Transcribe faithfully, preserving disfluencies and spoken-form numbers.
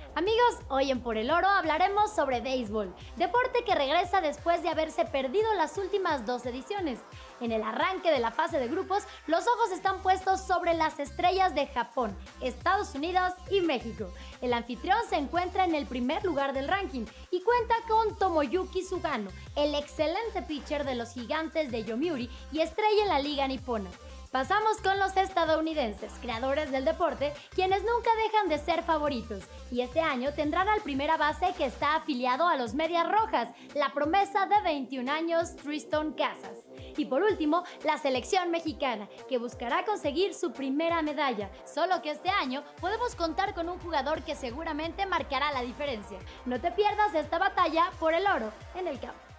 Amigos, hoy en Por el Oro hablaremos sobre béisbol, deporte que regresa después de haberse perdido las últimas dos ediciones. En el arranque de la fase de grupos, los ojos están puestos sobre las estrellas de Japón, Estados Unidos y México. El anfitrión se encuentra en el primer lugar del ranking y cuenta con Tomoyuki Sugano, el excelente pitcher de los Gigantes de Yomiuri y estrella en la liga nipona. Pasamos con los estadounidenses, creadores del deporte, quienes nunca dejan de ser favoritos, y este año tendrán al primera base que está afiliado a los Medias Rojas, la promesa de veintiún años Triston Casas. Y por último, la selección mexicana, que buscará conseguir su primera medalla, solo que este año podemos contar con un jugador que seguramente marcará la diferencia. No te pierdas esta batalla por el oro en el campo.